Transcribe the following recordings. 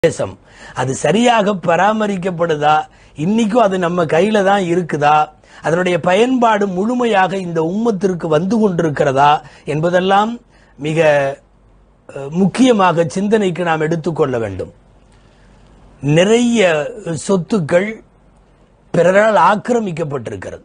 தேசம் அது சரியாக பராமரிக்கப்படுதா, இன்னைக்கும் அது நம்ம கையில தான் இருக்குதா, அதனுடைய பயன்பாடு முழுமையாக இந்த உம்மத்திற்கு வந்து கொண்டிருக்கிறதா என்பதெல்லாம் மிக முக்கியமாக சிந்தனைக்கு நாம் எடுத்துக்கொள்ள வேண்டும். நிறைய சொத்துக்கள் பிறரால் ஆக்கிரமிக்கப்பட்டிருக்கிறது.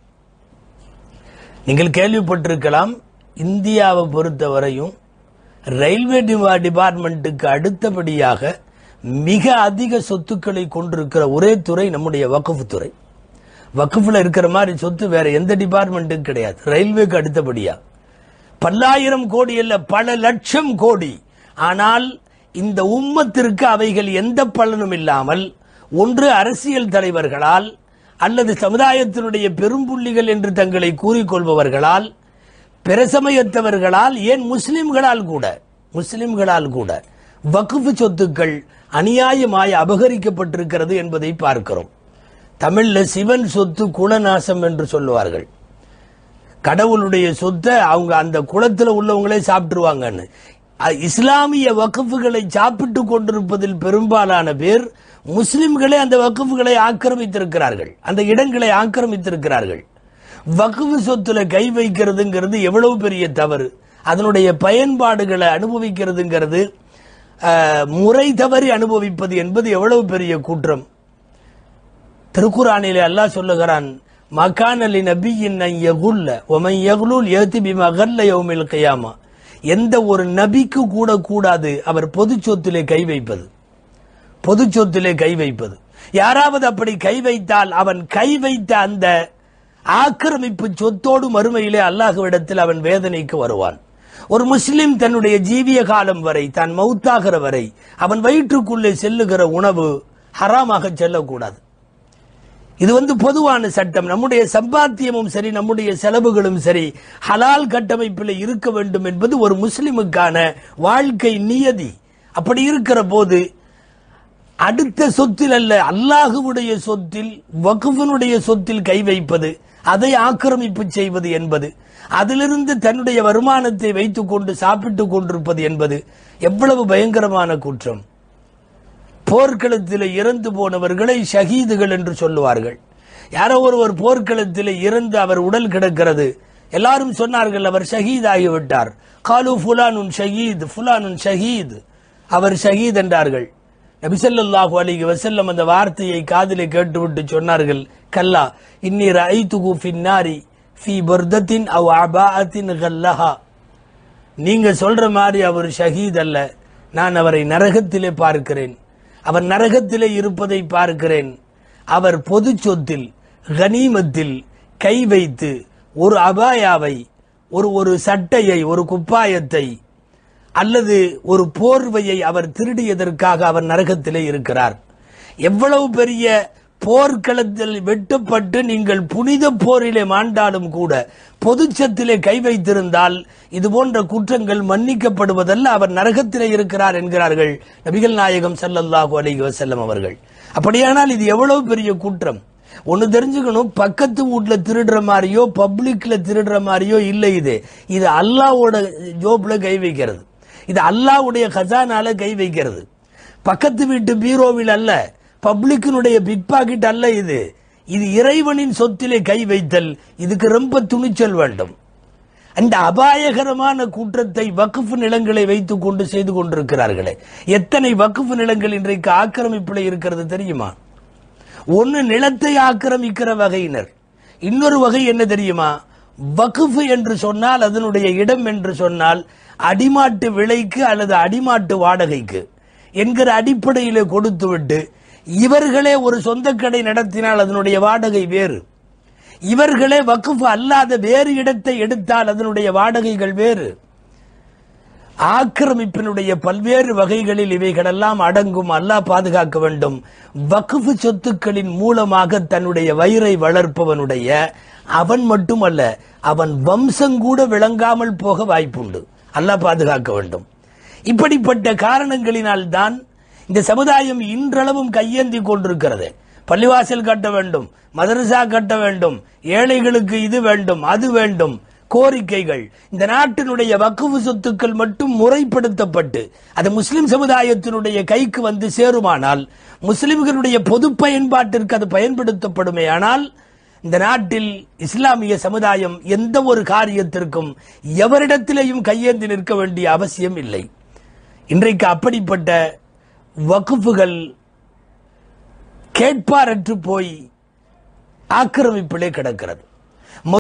நீங்கள் கேள்விப்பட்டிருக்கலாம், இந்தியாவை பொறுத்தவரையும் ரயில்வே டிபார்ட்மெண்ட்டுக்கு அடுத்தபடியாக மிக அதிக சொத்துக்களை கொண்டிருக்கிற ஒரே துறை நம்முடைய வக்ஃப் துறை. வக்ஃப்ல இருக்கிற மாதிரி சொத்து வேற எந்த டிபார்ட்மெண்ட்டுக்கும் கிடையாது. ரயில்வேக்கு அடுத்தபடியா பல்லாயிரம் கோடி அல்ல, பல லட்சம் கோடி. ஆனால் இந்த உம்மத்திற்கு அவைகள் எந்த பலனும் இல்லாமல் ஒன்று அரசியல் தலைவர்களால் அல்லது சமுதாயத்தினுடைய பெரும்புள்ளிகள் என்று தங்களை கூறிக்கொள்பவர்களால், பிரசமயத்தவர்களால், ஏன் முஸ்லிம்களால் கூட வக்ஃப் சொத்துக்கள் அநியாயமாய் அபகரிக்கப்பட்டிருக்கிறது என்பதை பார்க்கிறோம். தமிழ்ல சிவன் சொத்து குலநாசம் என்று சொல்லுவார்கள். கடவுளுடைய சொத்தை அவங்க அந்த குலத்தில் உள்ளவங்களே சாப்பிட்டுருவாங்கன்னு. இஸ்லாமிய வக்ஃப்களை சாப்பிட்டு கொண்டிருப்பதில் பெரும்பாலான பேர் முஸ்லிம்களே அந்த வக்ஃப்களை ஆக்கிரமித்திருக்கிறார்கள், அந்த இடங்களை ஆக்கிரமித்திருக்கிறார்கள். வக்ஃப் சொத்துல கை வைக்கிறதுங்கிறது எவ்வளவு பெரிய தவறு. அதனுடைய பயன்பாடுகளை அனுபவிக்கிறதுங்கிறது, முறை தவறி அனுபவிப்பது என்பது எவ்வளவு பெரிய குற்றம். திருக்குரானிலே அல்லாஹ் சொல்லுகிறான், மகானலி நபியின் யகுல்ல வமன் யகுலுல் யதி பிமகல்ல யௌமில் கியாமா. எந்த ஒரு நபிக்கு கூட கூடாது அவர் பொது சொத்திலே கை வைப்பது. பொது சொத்திலே கை வைப்பது. யாராவது அப்படி கை வைத்தால் அவன் கை வைத்த அந்த ஆக்கிரமிப்பு சொத்தோடு மறுமையிலே அல்லாஹ்விடத்தில் அவன் வேதனைக்கு வருவான். ஒரு முஸ்லிம் தன்னுடைய ஜீவிய காலம் வரை, தான் மௌத்தாகிற வரை அவன் வயிற்றுக்குள்ளே செல்லுகிற உணவு ஹராமாக செல்லக்கூடாது. இது பொதுவான சட்டம். நம்முடைய சம்பாத்தியமும் சரி, நம்முடைய செலவுகளும் சரி ஹலால் கட்டமைப்பில் இருக்க வேண்டும் என்பது ஒரு முஸ்லிமுக்கான வாழ்க்கை நியதி. அப்படி இருக்கிற போது அடுத்த சொத்தில் அல்ல, அல்லாஹுவுடைய சொத்தில், வக்ஃபினுடைய சொத்தில் கை வைப்பது, அதை ஆக்கிரமிப்பு செய்வது என்பது, அதிலிருந்து தன்னுடைய வருமானத்தை வைத்துக் கொண்டு சாப்பிட்டுக் கொண்டிருப்பது என்பது எவ்வளவு பயங்கரமான குற்றம். போர்க்களத்தில் இறந்து போனவர்களை ஷஹீதுகள் என்று சொல்லுவார்கள். யாரோ ஒருவர் போர்க்களத்தில் இறந்து அவர் உடல் கிடக்கிறது, எல்லாரும் சொன்னார்கள் அவர் ஷஹீத் ஆகிவிட்டார். காலு ஃபுலானுன் ஷஹீத், ஃபுலானுன் ஷஹீத், அவர் ஷஹீத் என்றார்கள். நபி ஸல்லல்லாஹு அலைஹி வஸல்லம் அந்த வார்த்தையை காதிலே கேட்டுவிட்டு சொன்னார்கள், கல்லா இன்னி ரஅய்துஹு ஃபின்னாரி ஃபீ பர்தத்தின் அவ் அபாஅத்தின் கல்லஹா. நீங்க சொல்ற மாதிரி அவர் ஷஹீத் அல்ல, நான் அவரை நரகத்திலே பார்க்கிறேன். அவர் நரகத்திலே இருப்பதை பார்க்கிறேன். அவர் பொது சொத்தில், கனிமத்தில் கை வைத்து ஒரு அபாயாவை, ஒரு சட்டையை, ஒரு குப்பாயத்தை அல்லது ஒரு போர்வையை அவர் திருடியதற்காக அவர் நரகத்திலே இருக்கிறார். எவ்வளவு பெரிய போர்க்களத்தில் வெட்டப்பட்டு நீங்கள் புனித போரிலே மாண்டாலும் கூட பொதுச்சத்திலே கை வைத்திருந்தால் இது போன்ற குற்றங்கள் மன்னிக்கப்படுவதல்ல, அவர் நரகத்திலே இருக்கிறார் என்கிறார்கள் நபிகள் நாயகம் ஸல்லல்லாஹு அலைஹி வஸல்லம் அவர்கள். அப்படியானால் இது எவ்வளவு பெரிய குற்றம். ஒன்னு தெரிஞ்சுக்கணும், பக்கத்து வீட்டுல திருடுற மாதிரியோ பப்ளிக்ல திருடுற மாதிரியோ இல்லை. இது அல்லாஹ்வோட ஜோப்ல கை வைக்கிறது, இது அல்லாஹ்வுடைய கஜானால கை வைக்கிறது. பக்கத்து வீட்டு பீரோவில் அல்ல, பப்ளிக்கினுடைய பிக் பாக்கெட் அல்ல. இது இறைவனின் சொத்திலே கை வைத்தல். இதுக்கு ரொம்ப துணிச்சல் வேண்டும். அந்த அபாயகரமான குற்றத்தை வக்ஃப் நிலங்களை வைத்துக் கொண்டு செய்து கொண்டிருக்கிறார்களே. எத்தனை வக்ஃப் நிலங்கள் இன்றைக்கு ஆக்கிரமிப்பில் இருக்கிறது தெரியுமா? ஒன்னு நிலத்தை ஆக்கிரமிக்கிற வகையினர், இன்னொரு வகை என்ன தெரியுமா? வக்ஃப் என்று சொன்னால், அதனுடைய இடம் என்று சொன்னால் அடிமாட்டு விலைக்கு அல்லது அடிமாட்டு வாடகைக்கு என்கிற அடிப்படையிலே கொடுத்துவிட்டு இவர்களே ஒரு சொந்த கடை நடத்தினால் அதனுடைய வாடகை வேறு, இவர்களே வக்ஃப் அல்லாத வேறு இடத்தை எடுத்தால் அதனுடைய வாடகைகள் வேறு. ஆக்கிரமிப்பினுடைய பல்வேறு வகைகளில் இவைகளெல்லாம் அடங்கும். அல்லாஹ் பாதுகாக்க வேண்டும். வக்ஃப் சொத்துக்களின் மூலமாக தன்னுடைய வயிறை வளர்ப்பவனுடைய அவன் மட்டுமல்ல, அவன் வம்சங்கூட விளங்காமல் போக வாய்ப்புண்டு. அல்லாஹ் பாதுகாக்க வேண்டும். இப்படிப்பட்ட காரணங்களினால் தான் இந்த சமுதாயம் இன்றளவும் கையேந்தி கொண்டிருக்கிறது. பள்ளிவாசல் கட்ட வேண்டும், மதரசா கட்ட வேண்டும், ஏழைகளுக்கு இது வேண்டும் அது வேண்டும், கோரிக்கைகள் இந்த நாட்டினுடைய வக்ஃப் சொத்துக்கள் மட்டும் முறைப்படுத்தப்பட்டு அது முஸ்லிம் சமுதாயத்தினுடைய கைக்கு வந்து சேருமானால், முஸ்லிம்களுடைய பொது பயன்பாட்டிற்கு அது பயன்படுத்தப்படுமே ஆனால், இந்த நாட்டில் இஸ்லாமிய சமுதாயம் எந்த ஒரு காரியத்திற்கும் எவரிடத்திலேயும் கையேந்தி நிற்க வேண்டிய அவசியம் இல்லை. இன்றைக்கு அப்படிப்பட்ட வக்ஃபுகள் கேட்பாரற்று போய் ஆக்கிரமிப்பிலே கிடக்கிறது.